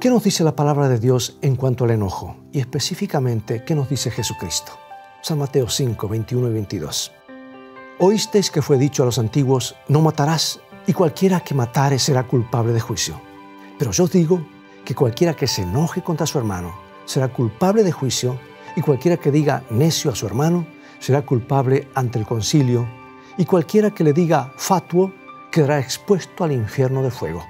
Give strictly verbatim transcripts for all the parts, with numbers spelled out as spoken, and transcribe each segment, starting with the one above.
¿Qué nos dice la palabra de Dios en cuanto al enojo? Y específicamente, ¿qué nos dice Jesucristo? San Mateo cinco, veintiuno y veintidós. Oísteis que fue dicho a los antiguos, no matarás, y cualquiera que matare será culpable de juicio. Pero yo os digo que cualquiera que se enoje contra su hermano será culpable de juicio, y cualquiera que diga necio a su hermano será culpable ante el concilio, y cualquiera que le diga fatuo quedará expuesto al infierno de fuego.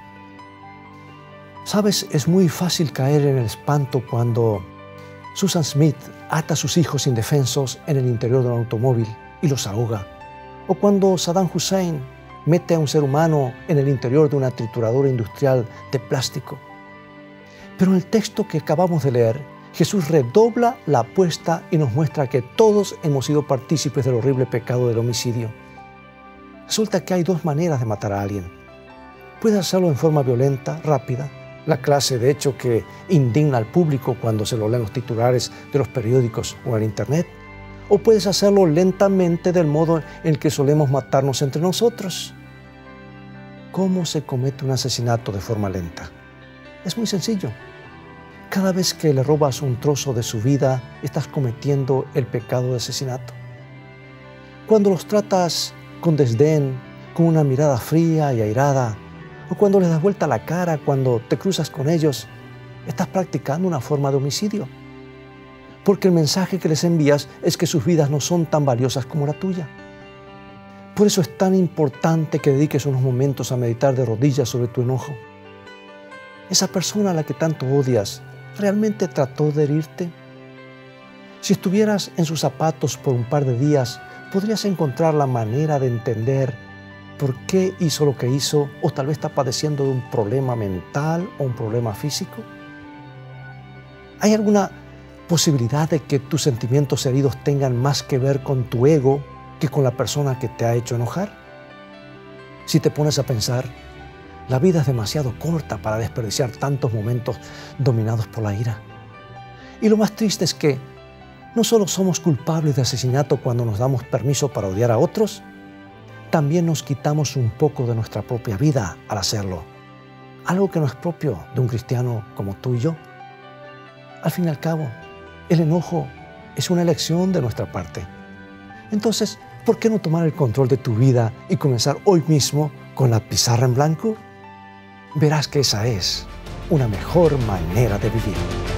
Sabes, es muy fácil caer en el espanto cuando Susan Smith ata a sus hijos indefensos en el interior de un automóvil y los ahoga, o cuando Saddam Hussein mete a un ser humano en el interior de una trituradora industrial de plástico. Pero en el texto que acabamos de leer, Jesús redobla la apuesta y nos muestra que todos hemos sido partícipes del horrible pecado del homicidio. Resulta que hay dos maneras de matar a alguien. Puedes hacerlo en forma violenta, rápida, la clase de hecho que indigna al público cuando se lo leen los titulares de los periódicos o en internet, o puedes hacerlo lentamente del modo en el que solemos matarnos entre nosotros. ¿Cómo se comete un asesinato de forma lenta? Es muy sencillo. Cada vez que le robas un trozo de su vida, estás cometiendo el pecado de asesinato. Cuando los tratas con desdén, con una mirada fría y airada, o cuando les das vuelta la cara cuando te cruzas con ellos, estás practicando una forma de homicidio. Porque el mensaje que les envías es que sus vidas no son tan valiosas como la tuya. Por eso es tan importante que dediques unos momentos a meditar de rodillas sobre tu enojo. ¿Esa persona a la que tanto odias realmente trató de herirte? Si estuvieras en sus zapatos por un par de días, ¿podrías encontrar la manera de entender por qué hizo lo que hizo, o tal vez está padeciendo de un problema mental o un problema físico? ¿Hay alguna posibilidad de que tus sentimientos heridos tengan más que ver con tu ego que con la persona que te ha hecho enojar? Si te pones a pensar, la vida es demasiado corta para desperdiciar tantos momentos dominados por la ira. Y lo más triste es que no solo somos culpables de asesinato cuando nos damos permiso para odiar a otros, también nos quitamos un poco de nuestra propia vida al hacerlo. Algo que no es propio de un cristiano como tú y yo. Al fin y al cabo, el enojo es una elección de nuestra parte. Entonces, ¿por qué no tomar el control de tu vida y comenzar hoy mismo con la pizarra en blanco? Verás que esa es una mejor manera de vivir.